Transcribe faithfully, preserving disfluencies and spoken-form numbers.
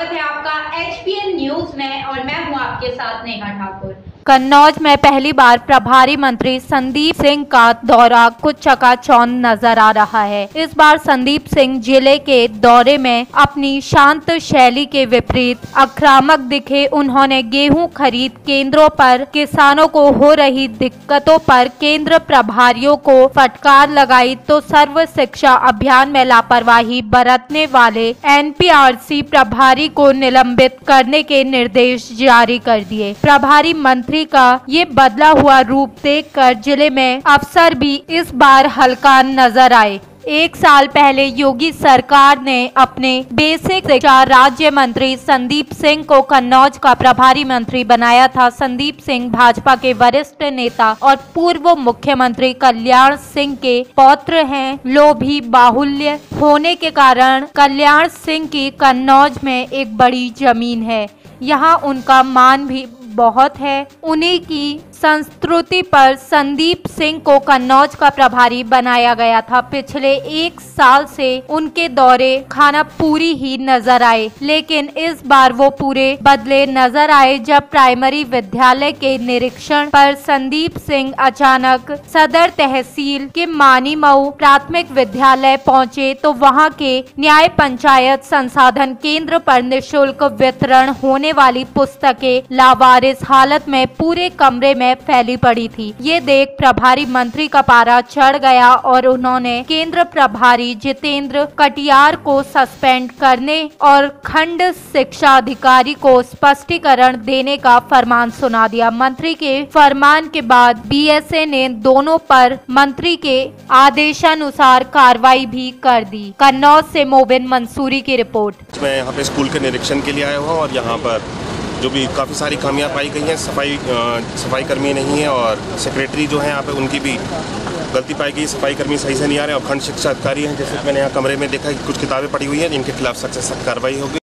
स्वागत है आपका एच पी एन न्यूज में और मैं हूं आपके साथ नेहा ठाकुर। कन्नौज में पहली बार प्रभारी मंत्री संदीप सिंह का दौरा कुछ चकाचौंध नजर आ रहा है। इस बार संदीप सिंह जिले के दौरे में अपनी शांत शैली के विपरीत आक्रामक दिखे। उन्होंने गेहूं खरीद केंद्रों पर किसानों को हो रही दिक्कतों पर केंद्र प्रभारियों को फटकार लगाई तो सर्व शिक्षा अभियान में लापरवाही बरतने वाले एन पी आर सी प्रभारी को निलंबित करने के निर्देश जारी कर दिए। प्रभारी मंत्री का ये बदला हुआ रूप देखकर जिले में अफसर भी इस बार हल्का नजर आए। एक साल पहले योगी सरकार ने अपने बेसिक शिक्षा राज्य मंत्री संदीप सिंह को कन्नौज का प्रभारी मंत्री बनाया था। संदीप सिंह भाजपा के वरिष्ठ नेता और पूर्व मुख्यमंत्री कल्याण सिंह के पौत्र हैं। लोभी बाहुल्य होने के कारण कल्याण सिंह की कन्नौज में एक बड़ी जमीन है, यहाँ उनका मान भी बहुत है। उन्हीं की संस्कृति पर संदीप सिंह को कन्नौज का प्रभारी बनाया गया था। पिछले एक साल से उनके दौरे खाना पूरी ही नजर आए, लेकिन इस बार वो पूरे बदले नजर आए जब प्राइमरी विद्यालय के निरीक्षण पर संदीप सिंह अचानक सदर तहसील के मानी मऊ प्राथमिक विद्यालय पहुंचे तो वहां के न्याय पंचायत संसाधन केंद्र पर निःशुल्क वितरण होने वाली पुस्तकें लावारिस हालत में पूरे कमरे में फैली पड़ी थी। ये देख प्रभारी मंत्री का पारा चढ़ गया और उन्होंने केंद्र प्रभारी जितेंद्र कटियार को सस्पेंड करने और खंड शिक्षा अधिकारी को स्पष्टीकरण देने का फरमान सुना दिया। मंत्री के फरमान के बाद बी एस ए ने दोनों पर मंत्री के आदेशानुसार कार्रवाई भी कर दी। कन्नौज से मोबिन मंसूरी की रिपोर्ट। मैं यहाँ पे स्कूल के निरीक्षण के लिए आया हुआ और यहाँ पर जो भी काफ़ी सारी खामियां पाई गई हैं, सफाई सफाई कर्मी नहीं है और सेक्रेटरी जो है यहाँ पे उनकी भी गलती पाई गई, सफाई कर्मी सही से नहीं आ रहे और खंड शिक्षा अधिकारी हैं। जैसे मैंने यहाँ कमरे में देखा कि कुछ किताबें पड़ी हुई हैं, इनके खिलाफ सख्त सख्त कार्रवाई होगी।